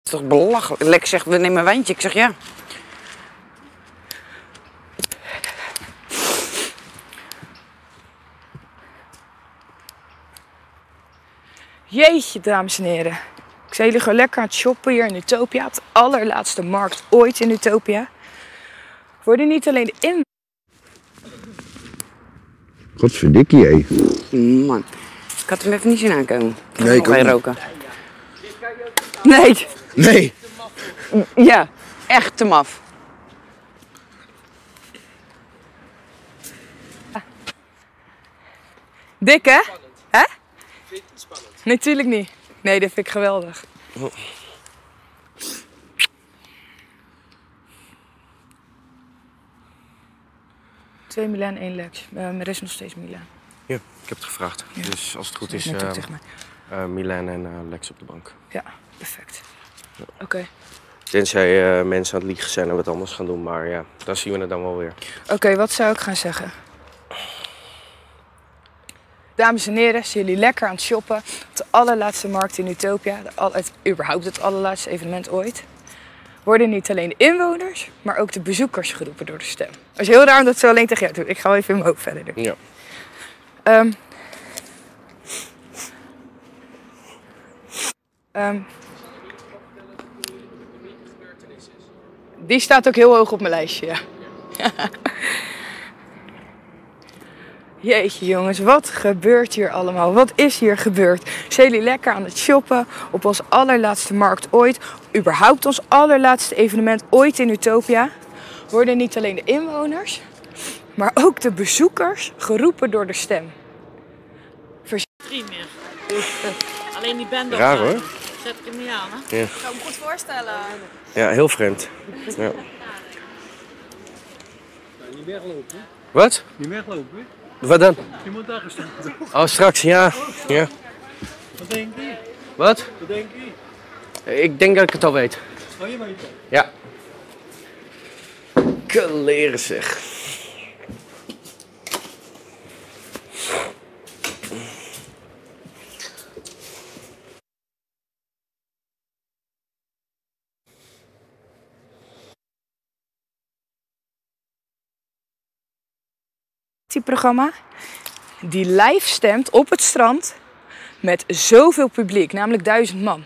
is toch belachelijk. Lex zegt, we nemen een wijntje. Ik zeg ja. Jeetje, dames en heren. Ik zie jullie gewoon lekker aan het shoppen hier in Utopia. Op de allerlaatste markt ooit in Utopia. Worden niet alleen de in... Godverdikkie, hé. Man, ik had hem even niet zien aankomen. Nee, ik ook niet. Roken. Nee. Nee. Ja, echt te maf. Dik, hè? Hè? Vind je het spannend? Natuurlijk niet. Nee, dat vind ik geweldig. Oh. Twee Milan, 1 Lex. Er is nog steeds Milan. Ja, ik heb het gevraagd. Ja. Dus als het goed is, Net ook, zeg maar. Milan en Lex op de bank. Ja, perfect. Oké. Tenzij mensen aan het liegen zijn en wat anders gaan doen, maar ja, dan zien we het dan wel weer. Oké, wat zou ik gaan zeggen? Dames en heren, zijn jullie lekker aan het shoppen op de allerlaatste markt in Utopia. Überhaupt het allerlaatste evenement ooit. Worden niet alleen de inwoners, maar ook de bezoekers geroepen door de stem. Het is heel raar om dat zo alleen tegen jou te doen. Ik ga wel even in mijn hoofd verder doen. Ja. Die staat ook heel hoog op mijn lijstje, ja. Jeetje jongens, wat gebeurt hier allemaal? Wat is hier gebeurd? Zijn jullie lekker aan het shoppen op onze allerlaatste markt ooit? Überhaupt ons allerlaatste evenement ooit in Utopia? Worden niet alleen de inwoners, maar ook de bezoekers geroepen door de stem. Niet meer. Alleen die band Raar hoor. Zet ik hem niet aan, hè? Ja. Ik kan me goed voorstellen. Ja, heel vreemd. Ja. Niet weglopen. Wat? Niet weglopen. Wat dan? Je moet daar gestaan. Oh, straks, ja. Ja. Wat denk je? Wat? Wat denk je? Ik denk dat ik het al weet. Oh, je weet het. Ja. Kaleren zeg. Programma die live stemt op het strand met zoveel publiek, namelijk 1000 man.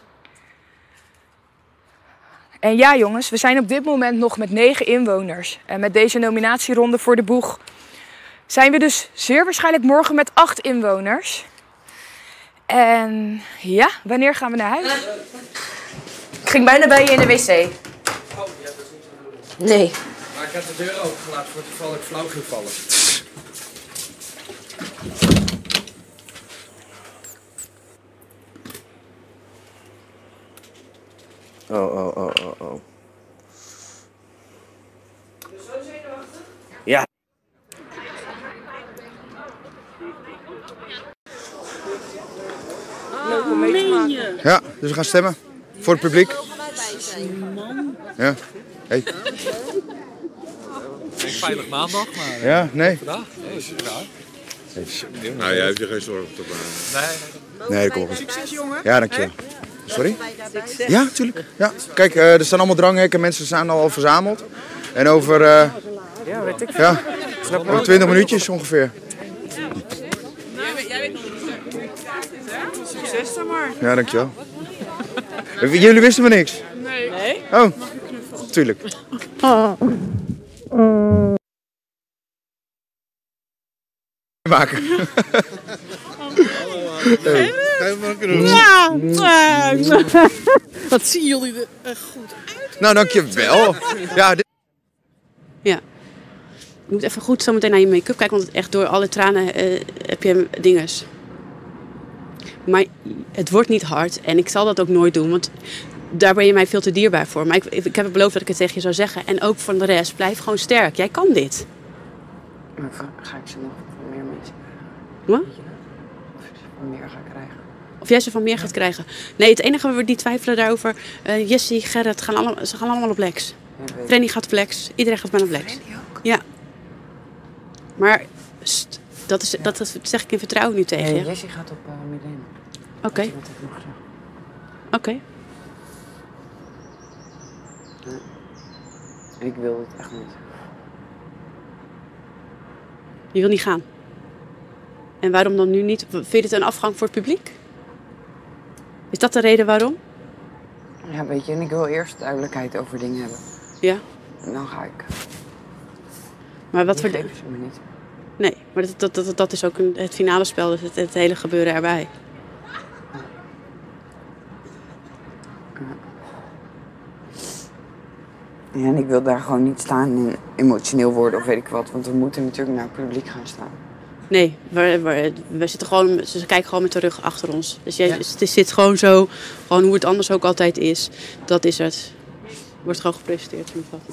En ja jongens, we zijn op dit moment nog met 9 inwoners. En met deze nominatieronde voor de boeg zijn we dus zeer waarschijnlijk morgen met 8 inwoners. En ja, wanneer gaan we naar huis? Ik ging bijna bij je in de wc. Oh, ja, dat is niet de bedoeling. Nee. Maar ik heb de deur opengelaten voor het geval dat ik flauw ging vallen. Oh. Ja. Meen je? Ja, dus we gaan stemmen. Voor het publiek. Ja. Hey. Veilig maandag, maar... Ja, nee. Vandaag? Nee, is het raar. Nou, jij hebt je geen zorgen te maken. Nee, dat komt goed. Succes, jongen. Ja, dankjewel. Sorry? Ja, natuurlijk. Ja. Kijk, er staan allemaal dranghekken. Mensen zijn al verzameld. En over... Ja, weet ik. Ja, over 20 minuutjes ongeveer. Jij weet nog niet. Succes dan maar. Ja, dankjewel. Jullie wisten me niks? Nee. Oh, tuurlijk. Maken. Wat zien jullie er goed uit? Nou, dankjewel. Ja, Ja. Je moet even goed zo meteen naar je make-up kijken, want echt door alle tranen heb je dinges. Maar het wordt niet hard en ik zal dat ook nooit doen, want daar ben je mij veel te dierbaar voor. Maar ik heb het beloofd dat ik het tegen je zou zeggen. En ook van de rest, blijf gewoon sterk. Jij kan dit. Maar ga ik ze nog meer mensen Wat? van meer gaan krijgen? Of jij ze van meer gaat krijgen. Nee, het enige waar we die twijfelen daarover... Jessie, Gerrit, ze gaan allemaal op Lex. Ja, Frenny gaat op Lex. Iedereen gaat bijna op Lex. Ja. Maar dat zeg ik in vertrouwen nu tegen je. Nee, Jessie gaat op Milena. Oké. Dat heb ik nog gezegd. Oké. Nee. En ik wil het echt niet. Je wil niet gaan. En waarom dan nu niet? Vind je het een afgang voor het publiek? Is dat de reden waarom? Ja, weet je, en ik wil eerst duidelijkheid over dingen hebben. Ja. En dan ga ik. Maar wat voor... geven ze me niet. Nee, maar dat is ook het finale spel, dus het hele gebeuren erbij. Ja, en ik wil daar gewoon niet staan en emotioneel worden of weet ik wat. Want we moeten natuurlijk naar het publiek gaan staan. Nee, we zitten gewoon, ze kijken gewoon met de rug achter ons. Dus het zit gewoon zo, gewoon hoe het anders ook altijd is. Dat is het. Wordt gewoon gepresenteerd.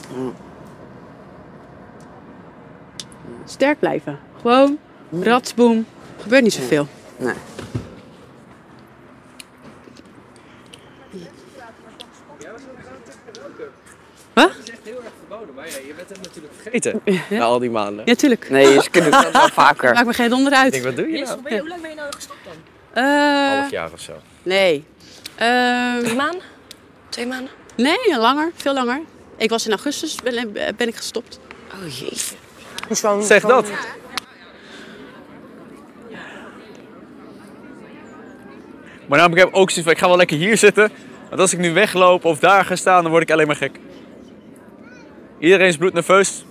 Sterk blijven. Gewoon, ratsboom. Gebeurt niet zoveel. Nee. Wat? Dat is echt heel erg verboden, maar ja, je bent het natuurlijk Eten, na al die maanden. Ja, tuurlijk. Nee, je kunt het wel vaker. Maakt me geen donder uit. Ik denk, wat doe je nou? Hoe lang ben je nou gestopt dan? Half jaar of zo. Nee. 3 maanden? 2 maanden? Nee, langer. Veel langer. Ik was in augustus, ben ik gestopt. Oh jeetje. Zeg dat. Maar namelijk heb ik ook zoiets van, ik ga wel lekker hier zitten. Want als ik nu wegloop of daar ga staan, dan word ik alleen maar gek. Iedereen is bloednerveus.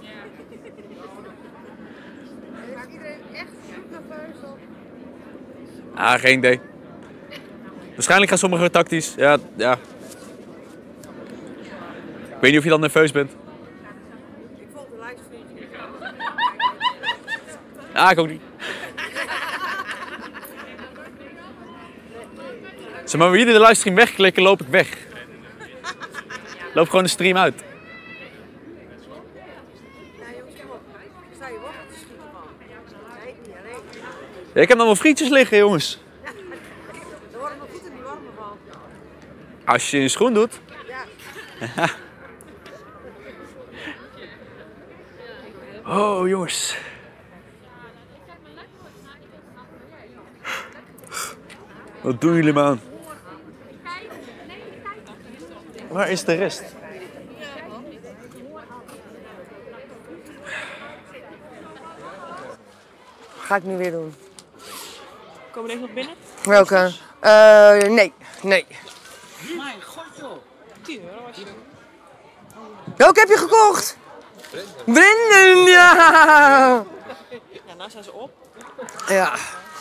Ah, geen idee. Waarschijnlijk gaan sommigen tactisch. Ja. Ik weet niet of je dan nerveus bent. Ik volg de livestream. Ah, ik ook niet. Zeg maar, wie jullie de livestream wegklikken, loop ik weg. Loop gewoon de stream uit. Ja, ik heb nog wel frietjes liggen, jongens. Dan worden we goed in die warme van. Als je in je schoen doet. Ja. Oh, jongens. Wat doen jullie, man? Waar is de rest? Ga ik nu weer doen. Komen we even nog binnen? Welke? Nee. Mijn god joh. 10 euro was je. Welke heb je gekocht? Brendan, ja! Ja, nou zijn ze op. Ja.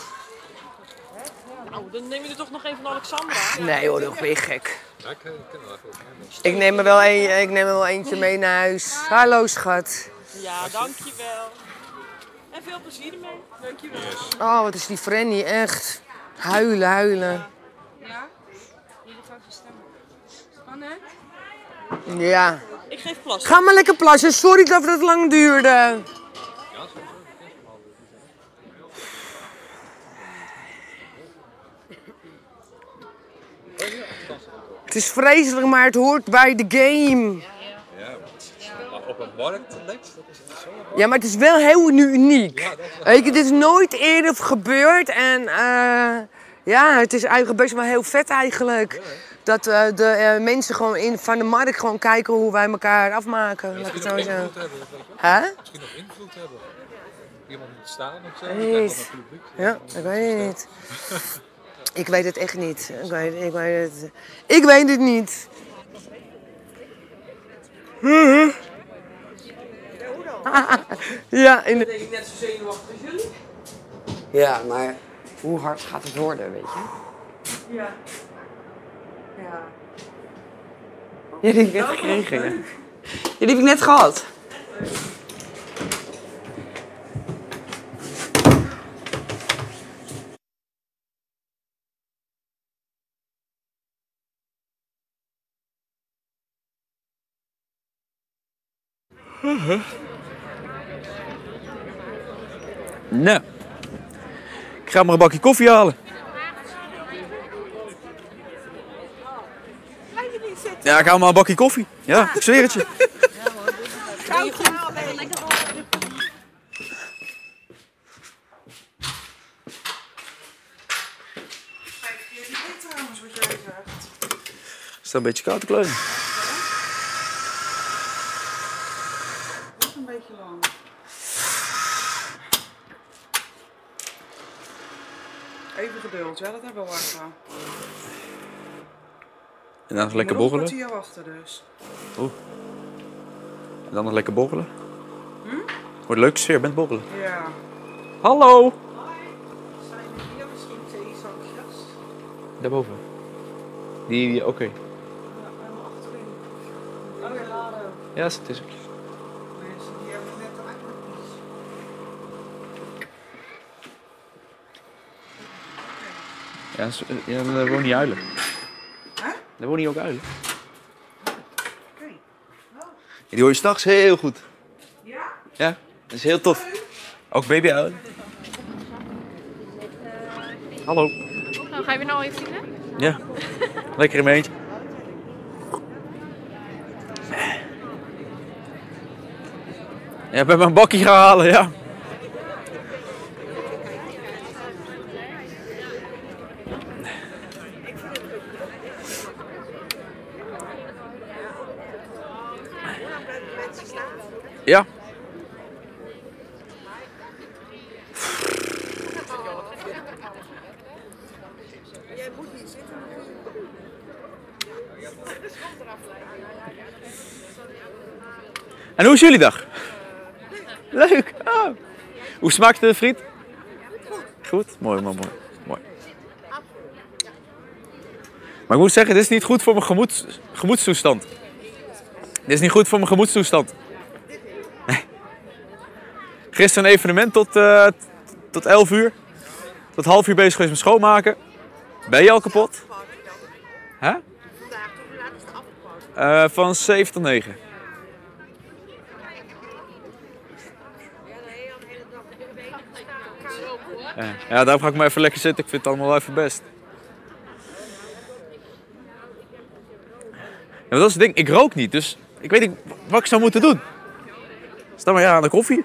Nou, dan neem je er toch nog even naar Alexandra. Nee hoor, dat ben je gek. Ik neem er wel eentje mee naar huis. Hallo schat. Ja, dankjewel. En veel plezier ermee. Dankjewel. Oh, wat is die Frenny, echt. Huilen. Ja? Jullie gaan stemmen. Spannend? Ja. Ik geef plas. Ga maar lekker plassen. Sorry dat het lang duurde. Het is vreselijk, maar het hoort bij de game. Ja, maar op een markt, dat is zo. Ja, maar het is wel heel uniek. Weet je, dit is nooit eerder gebeurd en ja, het is eigenlijk best wel heel vet eigenlijk. Dat de mensen gewoon van de markt gewoon kijken hoe wij elkaar afmaken. Laat ik het zo zeggen. Hè? Misschien nog invloed hebben. Iemand moet staan of zo. Weet. Ja, ik weet het niet. Ik weet het echt niet. Ik weet het niet. Ja, in Ben ik net zo zenuwachtig als jullie? Ja, maar hoe hard gaat het worden, weet je? Ja. Ja. Ja, die heb ik net gekregen. Ja, die heb ik net gehad. Nou, ik ga maar een bakje koffie halen. Ja, ik haal maar een bakje koffie. Ja, ik zweer het je. Is dat een beetje koud te kleuren? beetje lang. Even geduld, ja, dat hebben we wel even. En dan nog lekker borrelen. Nog een kwartier wachten dus. Oeh. En dan nog lekker borrelen. Wordt een leuke sfeer met borrelen. Ja. Hallo! Zijn er hier misschien theezakjes? Daarboven. Die oké. Ja, helemaal achterin. Oh ja, laden. Ja, dat is theezakjes. Mensen, die hebben net eigenlijk niets. Ja, daar wonen niet uilen. Hè? Daar wonen hier ook uilen. Oké. Die hoor je 's nachts heel goed. Ja? Ja, dat is heel tof. Ook babyuilen. Hallo. Nou, ga je weer nou even zien, hè? Ja, lekker in mijn eentje. Ja, ik ben mijn bakkie gaan halen, ja. Ja. Jij moet niet zitten. En hoe is jullie dag? Leuk. Oh. Hoe smaakt de friet? Goed? Mooi, mooi, mooi. Mooi. Maar ik moet zeggen, dit is niet goed voor mijn gemoedstoestand. Dit is niet goed voor mijn gemoedstoestand. Nee. Gisteren een evenement tot 11 uur. Tot half uur bezig geweest met schoonmaken. Ben je al kapot? Hè? Van 7 tot 9. Ja, daarom ga ik maar even lekker zitten. Ik vind het allemaal wel even best. Ja, dat is het ding. Ik rook niet, dus ik weet niet wat ik zou moeten doen. Sta maar ja aan de koffie.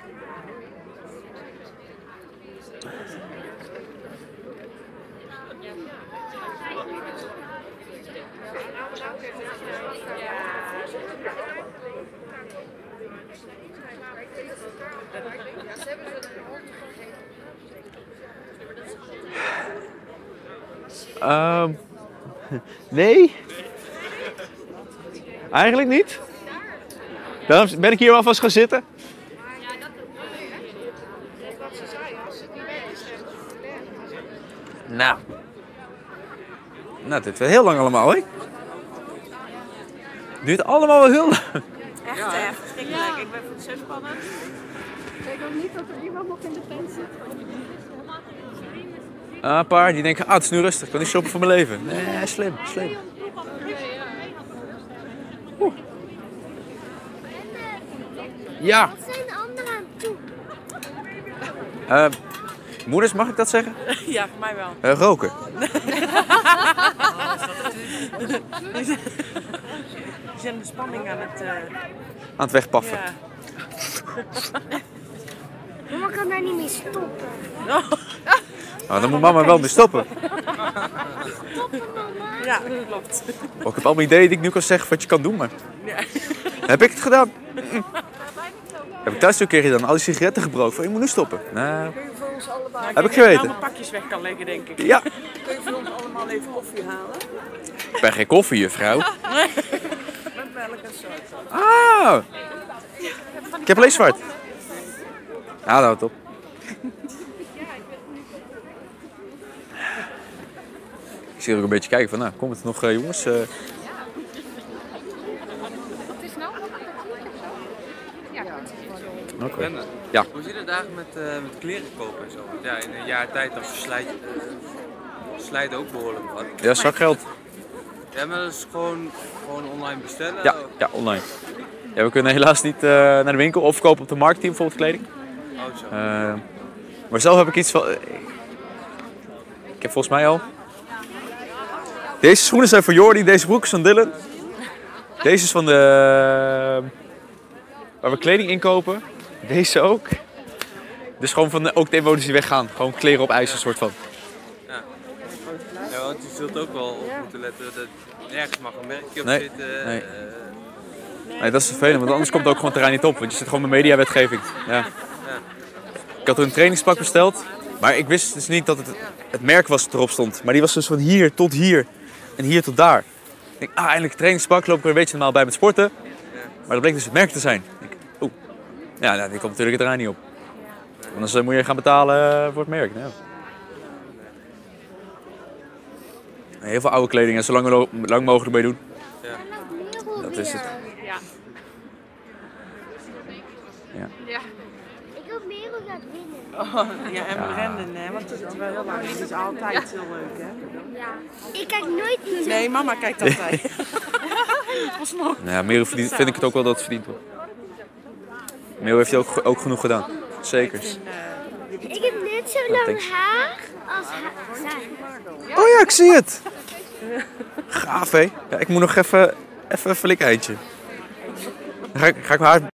Nee. Eigenlijk niet. Daarom ben ik hier alvast gaan zitten. Nou. Nou, dit wordt heel lang allemaal, hè? Duurt allemaal wel heel lang. Echt, echt. Verschrikkelijk. Ik ben zo spannend. Ik denk ook niet dat er iemand nog in de tent zit. Een paar die denken, het is nu rustig. Ik kan niet shoppen voor mijn leven. Nee, slim, slim. Ja. Wat zijn de anderen aan toe? Moeders, mag ik dat zeggen? Ja, voor mij wel. Roken. Die zijn de spanning aan het wegpaffen. Ja. Mama kan daar niet mee stoppen. Oh, dan moet mama wel mee stoppen. Stoppen, mama. Ja, dat klopt. Oh, ik heb allemaal ideeën die ik nu kan zeggen wat je kan doen, maar... Ja. Heb ik het gedaan? Heb ik thuis een keer gedaan, al die sigaretten gebroken. Je moet nu stoppen. Nou, heb ik geweten. Allemaal pakjes weg kan leggen, denk ik. Ja. Kun je voor ons allemaal even koffie halen? Ik ben geen koffie, juffrouw. Met melk en zout. Ah. Ik heb alleen zwart. Ja, nou houdt op. Ik zie er ook een beetje kijken van, nou, komt het nog, jongens? Wat is nou? Ja. Oké. Ja. Hoe zit het eigenlijk met kleren kopen en zo? Want ja, in een jaar tijd dan slijt ook behoorlijk wat. Ja, zakgeld. Ja, maar dat is gewoon online bestellen? Ja, online. Ja, we kunnen helaas niet naar de winkel of kopen op de markt hier bijvoorbeeld kleding. Oh, zo. Maar zelf heb ik iets van... Ik heb volgens mij al... Deze schoenen zijn voor Jordi, deze broek is van Dylan. Deze is van de... waar we kleding inkopen. Deze ook. Dus gewoon van ook de inwoners die weggaan. Gewoon kleren op ijs, een soort van. Ja, want je zult ook wel op moeten letten dat nergens mag een merkje op Nee, zitten. nee. Nee, dat is vervelend, want anders komt het ook gewoon terrein niet op. Want je zit gewoon met mediawetgeving. Ja. Ik had toen een trainingspak besteld, maar ik wist dus niet dat het merk was dat erop stond. Maar die was dus van hier tot hier en hier tot daar. Ik denk, eindelijk een trainingspak, loop ik er een beetje normaal bij met sporten. Maar dat bleek dus het merk te zijn. Ik denk, oeh. Ja, nou, die komt natuurlijk het terrein niet op. Anders moet je gaan betalen voor het merk. Ja. Heel veel oude kleding en zo lang mogelijk mee doen. Ja. Dat is het. Ja. Ja. Ja. Ik wil Merel laten winnen. Oh, ja, en Brandon, hè, want die zit er wel heel lang in. Dat is altijd heel leuk, hè? Ja. Ik kijk nooit niet. Nee, mama kijkt altijd. Ja, Merel vind ik het ook wel dat het verdient wordt. Merel heeft hij ook genoeg gedaan. Zeker. Ik heb net zo lang haar als zij. Oh ja, ik zie het. Gaaf, hé. Ja, ik moet nog even een flik eindje. Dan ga ik mijn haar